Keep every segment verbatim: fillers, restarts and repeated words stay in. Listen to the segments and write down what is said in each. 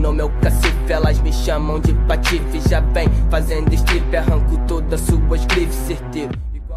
no meu cacife, elas me chamam de patife. Já vem fazendo strip, arranco todas suas grifes, certeiro.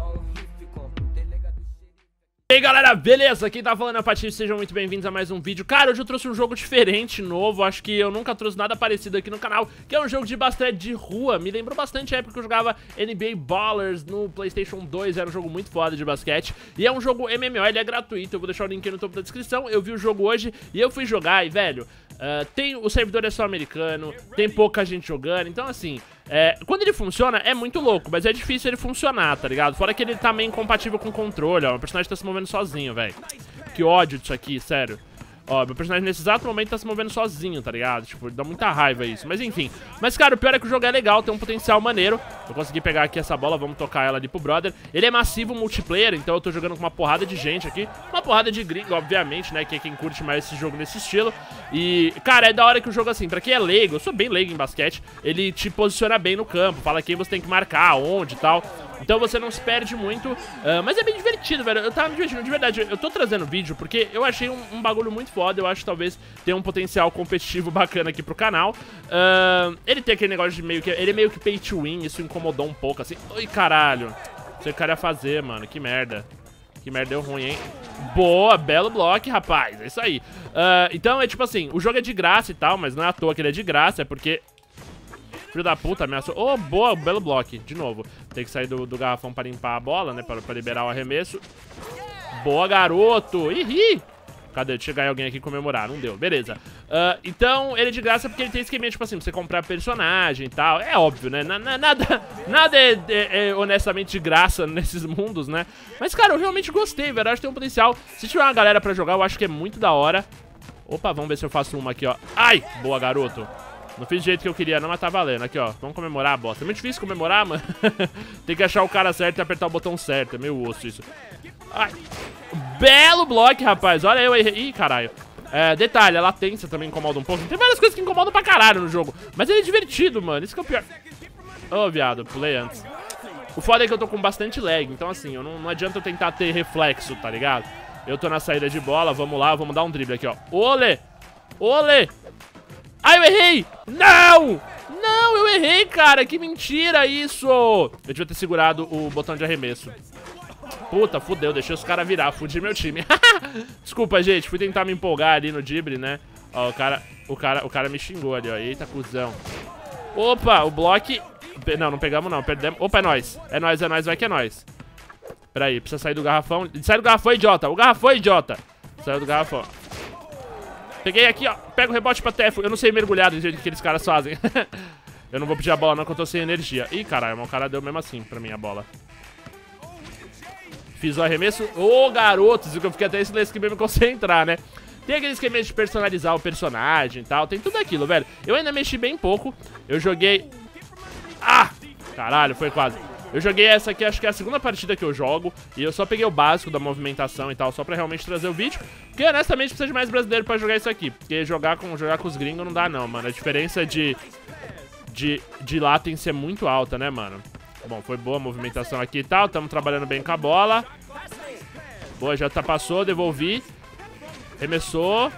E aí galera, beleza? Quem tá falando é o Patife, sejam muito bem-vindos a mais um vídeo. Cara, hoje eu trouxe um jogo diferente, novo, acho que eu nunca trouxe nada parecido aqui no canal, que é um jogo de basquete de rua. Me lembrou bastante a época que eu jogava N B A Ballers no PlayStation dois, era um jogo muito foda de basquete. E é um jogo M M O, ele é gratuito, eu vou deixar o link aí no topo da descrição. Eu vi o jogo hoje e eu fui jogar e, velho, uh, tem, o servidor é só americano, tem pouca gente jogando, então assim... É, quando ele funciona, é muito louco, mas é difícil ele funcionar, tá ligado? Fora que ele tá meio incompatível com o controle, ó. O personagem tá se movendo sozinho, velho. Que ódio disso aqui, sério. Ó, meu personagem nesse exato momento tá se movendo sozinho, tá ligado? Tipo, dá muita raiva isso, mas enfim. Mas, cara, o pior é que o jogo é legal, tem um potencial maneiro. Eu consegui pegar aqui essa bola, vamos tocar ela ali pro brother. Ele é massivo multiplayer, então eu tô jogando com uma porrada de gente aqui. Uma porrada de gringo, obviamente, né? Que é quem curte mais esse jogo nesse estilo. E, cara, é da hora que o jogo, assim, pra quem é leigo, eu sou bem leigo em basquete, ele te posiciona bem no campo, fala quem você tem que marcar, onde e tal. Então você não se perde muito, uh, mas é bem divertido, velho. Eu tava me divertindo, de verdade. Eu tô trazendo vídeo porque eu achei um, um bagulho muito foda. Eu acho que talvez tenha um potencial competitivo bacana aqui pro canal. Uh, ele tem aquele negócio de meio que... Ele é meio que pay to win, isso incomodou um pouco, assim. Oi, caralho. Não sei o que o cara ia fazer, mano. Que merda. Que merda, deu ruim, hein? Boa, belo bloco, rapaz. É isso aí. Uh, então, é tipo assim, o jogo é de graça e tal, mas não é à toa que ele é de graça, é porque... Filho da puta, ameaçou. Oh, boa, belo bloco. De novo. Tem que sair do, do garrafão pra limpar a bola, né? Pra, pra liberar o arremesso. Boa, garoto. Ih, cadê? Deixa eu chegar alguém aqui comemorar. Não deu. Beleza. Uh, então, ele é de graça porque ele tem esquema, tipo assim, pra você comprar personagem e tal. É óbvio, né? N nada nada é, é, é honestamente de graça nesses mundos, né? Mas, cara, eu realmente gostei, velho. Eu acho que tem um potencial. Se tiver uma galera pra jogar, eu acho que é muito da hora. Opa, vamos ver se eu faço uma aqui, ó. Ai! Boa, garoto. Não fiz do jeito que eu queria não, mas tá valendo. Aqui, ó. Vamos comemorar a bosta. É muito difícil comemorar, mano. Tem que achar o cara certo e apertar o botão certo. É meio osso isso. Ai. Belo bloco, rapaz. Olha, eu errei. Ih, caralho. É, detalhe, a latência também incomoda um pouco. Tem várias coisas que incomodam pra caralho no jogo. Mas ele é divertido, mano. Isso que é o pior. Ô, oh, viado. Pulei antes. O foda é que eu tô com bastante lag. Então, assim, eu não, não adianta eu tentar ter reflexo, tá ligado? Eu tô na saída de bola. Vamos lá, vamos dar um drible aqui, ó. Ole! Ole! Ai, eu errei! Não! Não, eu errei, cara! Que mentira isso! Eu devia ter segurado o botão de arremesso. Puta, fudeu, deixei os caras virar, fudi meu time. Desculpa, gente, fui tentar me empolgar ali no drible, né? Ó, o cara, o cara, o cara me xingou ali, ó. Eita, cuzão. Opa, o bloco... Não, não pegamos não, perdemos. Opa, é nóis. É nóis, é nóis, vai que é nóis. Pera aí, precisa sair do garrafão. Sai do garrafão, idiota! O garrafão, idiota! Saiu do garrafão. Peguei aqui, ó. Pega o rebote pra Tefo. Eu não sei mergulhar do jeito que aqueles caras fazem. Eu não vou pedir a bola não, que eu tô sem energia. Ih, caralho, mas o cara deu mesmo assim pra mim a bola. Fiz o arremesso. Ô, oh, garotos, eu fiquei até esse esquema me concentrar, né? Tem aquele esquema de personalizar o personagem e tal. Tem tudo aquilo, velho. Eu ainda mexi bem pouco. Eu joguei... Ah! Caralho, foi quase. Eu joguei essa aqui, acho que é a segunda partida que eu jogo. E eu só peguei o básico da movimentação e tal, só pra realmente trazer o vídeo. Porque, honestamente, precisa de mais brasileiro pra jogar isso aqui. Porque jogar com, jogar com os gringos não dá, não, mano. A diferença de, de, de latency é muito alta, né, mano? Bom, foi boa a movimentação aqui e tal. Tamo trabalhando bem com a bola. Boa, já tá, passou, devolvi. Remessou.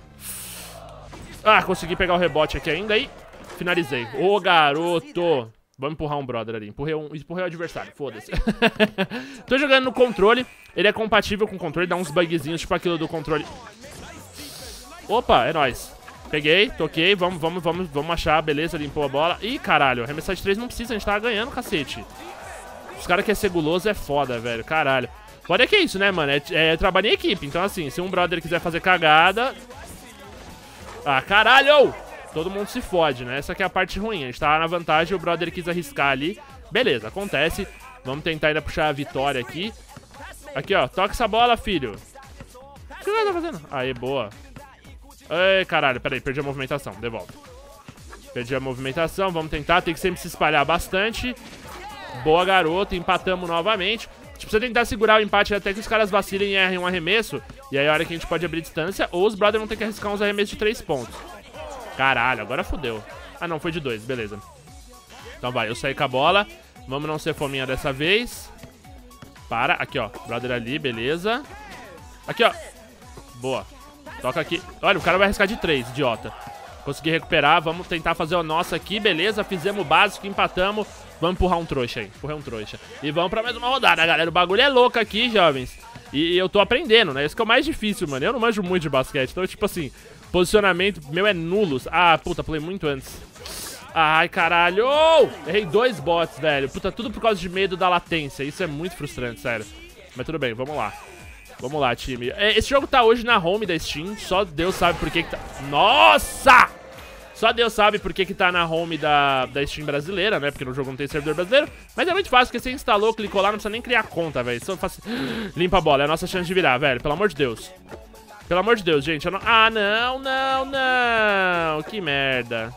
Ah, consegui pegar o rebote aqui ainda e finalizei. Ô, garoto! Vamos empurrar um brother ali. Empurrei, um, empurrei o adversário, foda-se. Tô jogando no controle. Ele é compatível com o controle. Dá uns bugzinhos, tipo aquilo do controle. Opa, é nóis. Peguei, toquei. Vamos, vamos, vamos, vamos achar. Beleza, limpou a bola. Ih, caralho. Arremessar de três não precisa. A gente tava ganhando, cacete. Os caras que é ser guloso é foda, velho. Caralho. Pode é que é isso, né, mano? É, é trabalho em equipe. Então, assim, se um brother quiser fazer cagada... Ah, caralho! Todo mundo se fode, né? Essa aqui é a parte ruim. A gente tá na vantagem, o brother quis arriscar ali. Beleza, acontece. Vamos tentar ainda puxar a vitória aqui. Aqui, ó. Toca essa bola, filho. O que você tá fazendo? Aí, boa. Ei, caralho. Pera aí, perdi a movimentação. Devolve. Perdi a movimentação. Vamos tentar. Tem que sempre se espalhar bastante. Boa, garoto. Empatamos novamente. A gente precisa tentar segurar o empate até que os caras vacilem e errem um arremesso. E aí, a hora que a gente pode abrir distância. Ou os brothers vão ter que arriscar uns arremessos de três pontos. Caralho, agora fodeu. Ah, não, foi de dois, beleza. Então vai, eu saí com a bola. Vamos não ser fominha dessa vez. Para, aqui, ó. Brother ali, beleza. Aqui, ó. Boa. Toca aqui. Olha, o cara vai arriscar de três, idiota. Consegui recuperar, vamos tentar fazer o nosso aqui, beleza? Fizemos o básico, empatamos. Vamos empurrar um trouxa aí, empurrar um trouxa. E vamos pra mais uma rodada, galera. O bagulho é louco aqui, jovens. E eu tô aprendendo, né? Isso que é o mais difícil, mano. Eu não manjo muito de basquete, então, tipo assim, posicionamento meu é nulo. Ah, puta, pulei muito antes. Ai, caralho. Oh! Errei dois bots, velho. Puta, tudo por causa de medo da latência. Isso é muito frustrante, sério. Mas tudo bem, vamos lá. Vamos lá, time. Esse jogo tá hoje na home da Steam. Só Deus sabe por que que tá... Nossa! Só Deus sabe por que que tá na home da, da Steam brasileira, né? Porque no jogo não tem servidor brasileiro. Mas é muito fácil, porque você instalou, clicou lá, não precisa nem criar conta, velho. Só faz... Limpa a bola, é a nossa chance de virar, velho. Pelo amor de Deus. Pelo amor de Deus, gente. Eu não... Ah, não, não, não. Que merda.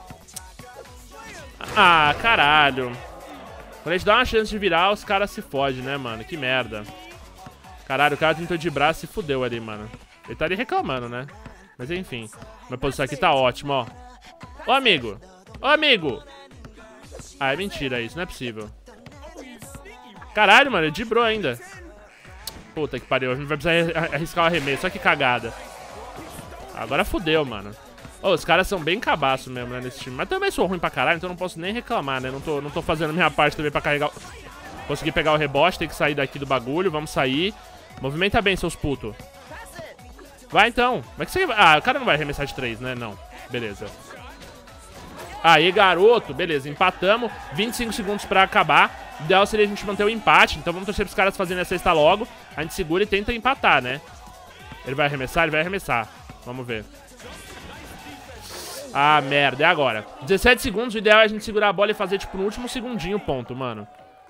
Ah, caralho. Quando a gente dá uma chance de virar, os caras se fodem, né, mano? Que merda. Caralho, o cara tentou de braço e se fudeu ali, mano. Ele tá ali reclamando, né? Mas enfim. Minha posição aqui tá ótima, ó. Ô, amigo. Ô, amigo. Ah, é mentira isso. Não é possível. Caralho, mano. Ele dibrou ainda. Puta que pariu. A gente vai precisar arriscar o arremesso. Olha que cagada. Agora fudeu, mano. Ô, os caras são bem cabaço mesmo, né, nesse time. Mas também sou ruim pra caralho, então não posso nem reclamar, né? Não tô, não tô fazendo a minha parte também pra carregar... Consegui pegar o rebote, tem que sair daqui do bagulho. Vamos sair. Movimenta bem, seus putos. Vai, então. Como é que você... Ah, o cara não vai arremessar de três, né? Não. Beleza. Aí, garoto. Beleza, empatamos. vinte e cinco segundos pra acabar. O ideal seria a gente manter o empate. Então vamos torcer pros caras fazerem a cesta logo. A gente segura e tenta empatar, né? Ele vai arremessar? Ele vai arremessar. Vamos ver. Ah, merda. É agora. dezessete segundos. O ideal é a gente segurar a bola e fazer, tipo, no último segundinho ponto, mano.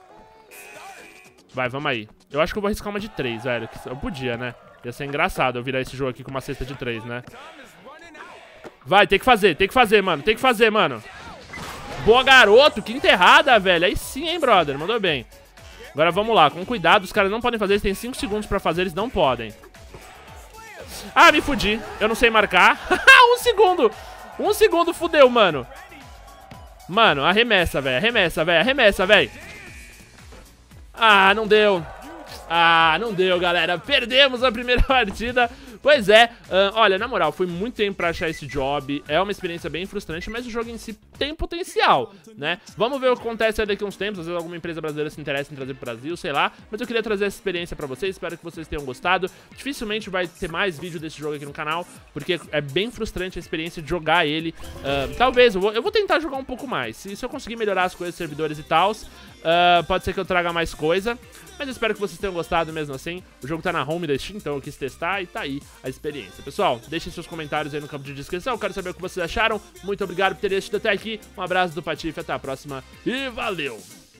Vai, vamos aí. Eu acho que eu vou arriscar uma de três, velho. Eu podia, né? Ia ser engraçado eu virar esse jogo aqui com uma cesta de três, né? Vai, tem que fazer, tem que fazer, mano. Tem que fazer, mano. Boa, garoto. Que enterrada, velho. Aí sim, hein, brother. Mandou bem. Agora vamos lá. Com cuidado. Os caras não podem fazer. Eles têm cinco segundos pra fazer. Eles não podem. Ah, me fudi. Eu não sei marcar. Um segundo. Um segundo, fudeu, mano. Mano, arremessa, velho. Arremessa, velho. Arremessa, velho. Ah, não deu. Ah, não deu, galera. Perdemos a primeira partida. Pois é, uh, olha, na moral, foi muito tempo pra achar esse job. É uma experiência bem frustrante, mas o jogo em si tem potencial, né? Vamos ver o que acontece daqui a uns tempos. Às vezes alguma empresa brasileira se interessa em trazer pro Brasil, sei lá. Mas eu queria trazer essa experiência pra vocês. Espero que vocês tenham gostado. Dificilmente vai ter mais vídeo desse jogo aqui no canal, porque é bem frustrante a experiência de jogar ele. uh, Talvez, eu vou, eu vou tentar jogar um pouco mais. Se, se eu conseguir melhorar as coisas, servidores e tal, uh, pode ser que eu traga mais coisa. Mas eu espero que vocês tenham gostado mesmo assim. O jogo tá na home da Steam, então eu quis testar e tá aí a experiência. Pessoal, deixem seus comentários aí no campo de descrição. Quero saber o que vocês acharam. Muito obrigado por terem assistido até aqui. Um abraço do Patife, até a próxima e valeu!